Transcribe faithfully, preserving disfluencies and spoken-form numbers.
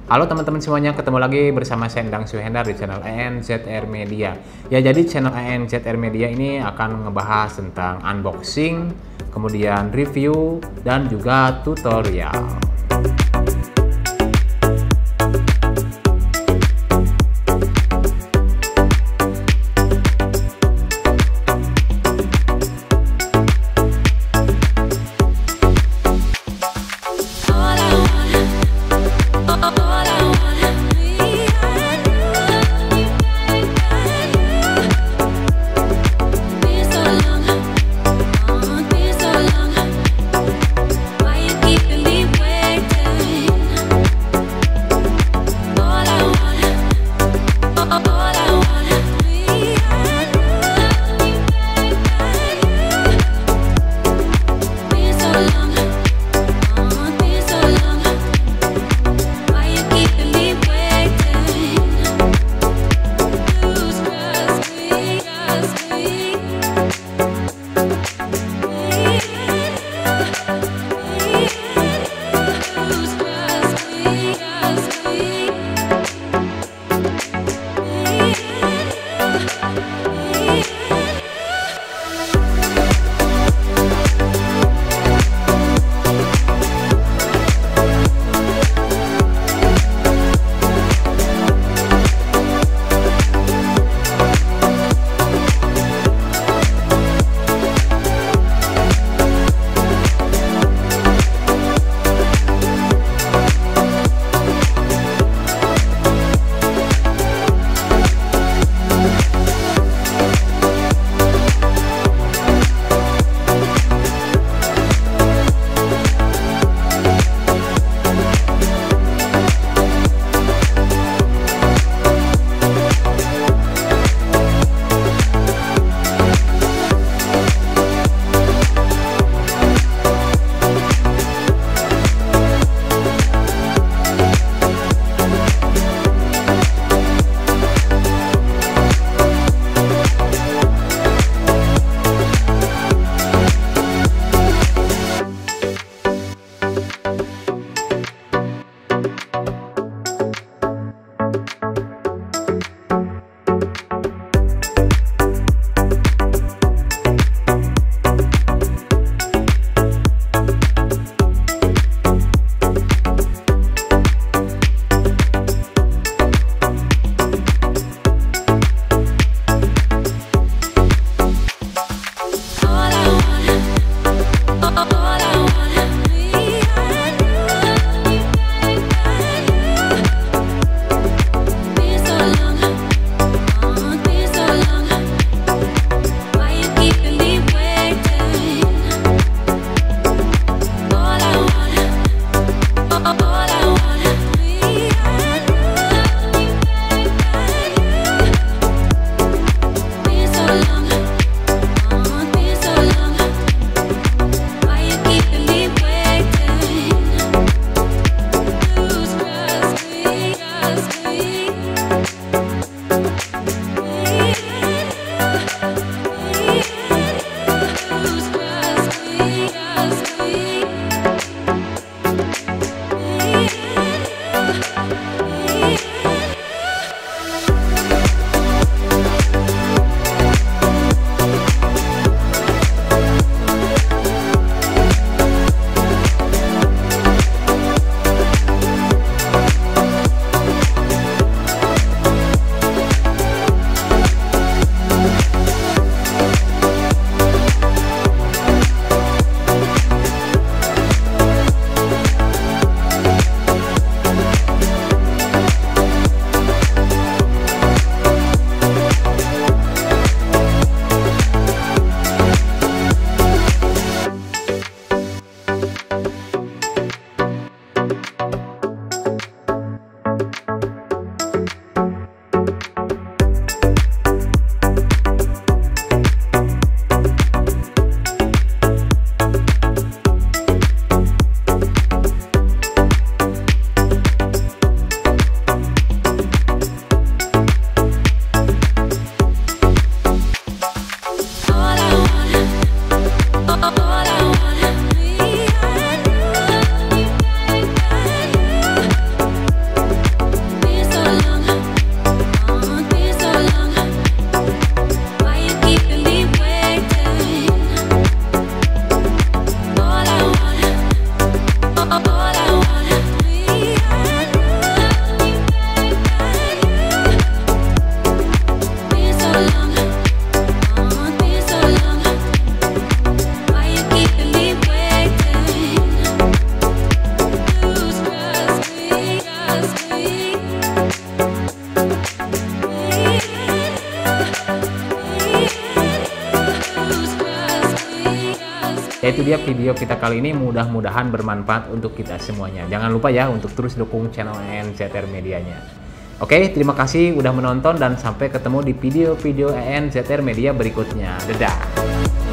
Halo teman-teman semuanya, ketemu lagi bersama saya Endang Suhendar di channel A N Z R Media. Ya, jadi channel A N Z R Media ini akan ngebahas tentang unboxing, kemudian review, dan juga tutorial. Ya itu dia video kita kali ini, mudah-mudahan bermanfaat untuk kita semuanya. Jangan lupa ya untuk terus dukung channel A N Z R Media-nya. Oke, terima kasih udah menonton dan sampai ketemu di video-video A N Z R Media berikutnya. Dadah!